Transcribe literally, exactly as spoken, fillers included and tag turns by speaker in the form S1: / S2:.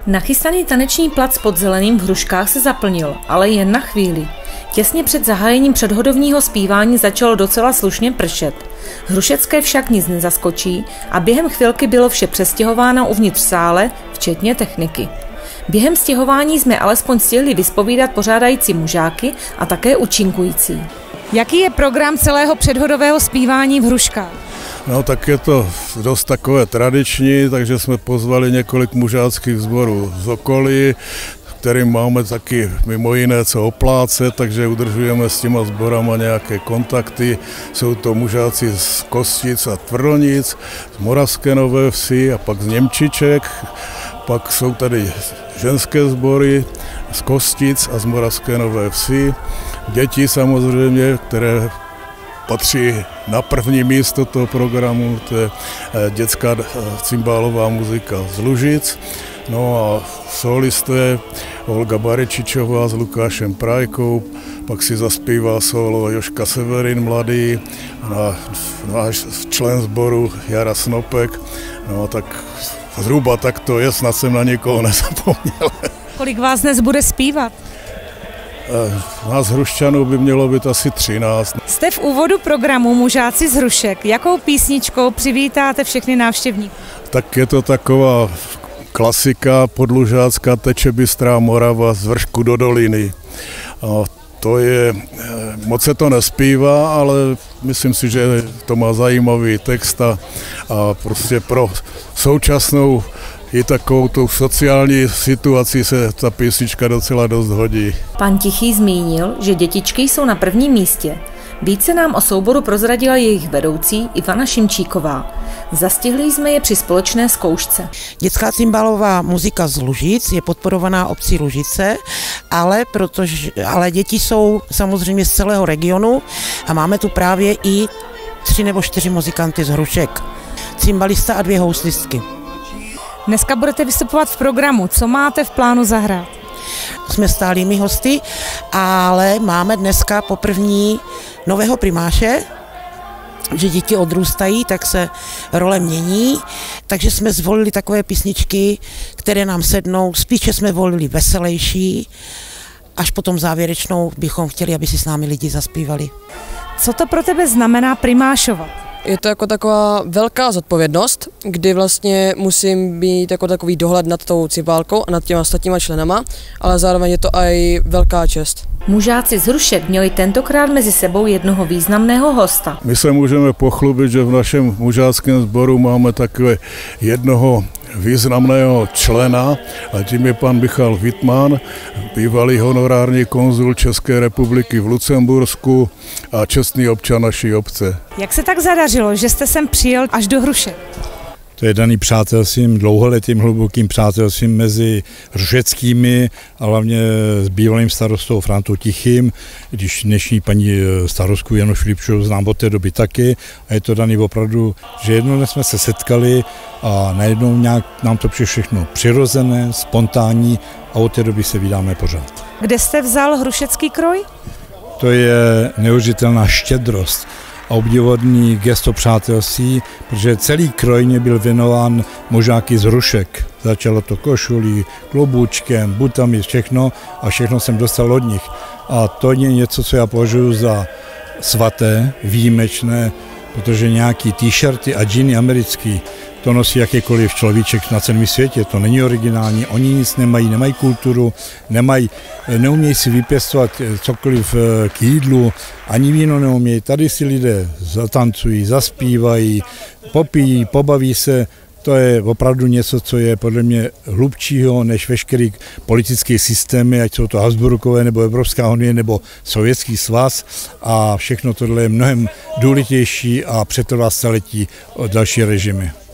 S1: Nachystaný taneční plac pod Zeleným v Hruškách se zaplnil, ale jen na chvíli. Těsně před zahájením předhodovního zpívání začalo docela slušně pršet. Hrušecké však nic nezaskočí a během chvilky bylo vše přestěhováno uvnitř sále, včetně techniky. Během stěhování jsme alespoň stihli vyspovídat pořádající mužáky a také účinkující.
S2: Jaký je program celého předhodového zpívání v Hruškách?
S3: No tak je to dost takové tradiční, takže jsme pozvali několik mužáckých sborů z okolí, kterým máme taky mimo jiné co oplácet, takže udržujeme s těma sborama nějaké kontakty. Jsou to mužáci z Kostic a Tvrdlnic, z Moravské Nové Vsi a pak z Němčiček. Pak jsou tady ženské sbory z Kostic a z Moravské Nové Vsi. Děti samozřejmě, které patří na první místo toho programu, to je dětská cymbálová muzika z Lužic. No a solisté Olga Barečičová s Lukášem Prajkou, pak si zaspívá solo Joška Severin mladý, a náš člen sboru Jara Snopek. No tak zhruba tak to je, snad jsem na někoho nezapomněl.
S2: Kolik vás dnes bude zpívat?
S3: Nás Hrušťanů by mělo být asi třináct.
S2: Jste v úvodu programu Mužáci z Hrušek. Jakou písničkou přivítáte všechny návštěvníky?
S3: Tak je to taková klasika podlužácká, teče bystrá Morava z vršku do doliny. A to je, moc se to nespívá, ale myslím si, že to má zajímavý text a, a prostě pro současnou i takovou tou sociální situaci se ta písnička docela dost hodí.
S1: Pan Tichý zmínil, že dětičky jsou na prvním místě. Více nám o souboru prozradila jejich vedoucí Ivana Šimčíková. Zastihli jsme je při společné zkoušce.
S4: Dětská cymbálová muzika z Lužic je podporovaná obcí Lužice, ale, protože, ale děti jsou samozřejmě z celého regionu a máme tu právě i tři nebo čtyři muzikanty z Hrušek. Cymbalista a dvě houslistky.
S2: Dneska budete vystupovat v programu. Co máte v plánu zahrát?
S4: Jsme stálými hosty, ale máme dneska poprvní nového primáše, že děti odrůstají, tak se role mění, takže jsme zvolili takové písničky, které nám sednou, spíše jsme volili veselější, až potom závěrečnou bychom chtěli, aby si s námi lidi zaspívali.
S2: Co to pro tebe znamená primášovat?
S5: Je to jako taková velká zodpovědnost, kdy vlastně musím být jako takový dohled nad tou cymbálkou a nad těma ostatníma členama, ale zároveň je to i velká čest.
S1: Mužáci z Hrušek měli tentokrát mezi sebou jednoho významného hosta.
S3: My se můžeme pochlubit, že v našem mužáckém sboru máme takové jednoho významného člena a tím je pan Michal Wittmann, bývalý honorární konzul České republiky v Lucembursku a čestný občan naší obce.
S2: Jak se tak zadařilo, že jste sem přijel až do Hrušek?
S6: To je daný přátelstvím, dlouholetým hlubokým přátelstvím mezi hrušeckými a hlavně s bývalým starostou Frantou Tichým, když dnešní paní starostku Janu Šlipšovou znám od té doby taky. A je to daný opravdu, že jednou jsme se setkali a najednou nějak nám to přišlo všechno přirozené, spontánní a od té doby se vídáme pořád.
S2: Kde jste vzal hrušecký kroj?
S6: To je neuvěřitelná štědrost a obdivodný gesto přátelství, protože celý kroj mě byl věnován mužáky z Hrušek. Začalo to košulí, kloboučkem, butami, všechno a všechno jsem dostal od nich. A to je něco, co já považuji za svaté, výjimečné, protože nějaký t-shirty a džíny americký, to nosí jakýkoliv človíček na celém světě, to není originální, oni nic nemají, nemají kulturu, nemají, neumějí si vypěstovat cokoliv k jídlu, ani víno neumějí, tady si lidé zatancují, zaspívají, popijí, pobaví se, to je opravdu něco, co je podle mě hlubšího než veškerý politický systémy, ať jsou to Habsburkové, nebo Evropská unie, nebo Sovětský svaz a všechno tohle je mnohem důležitější a přetrvá staletí další režimy.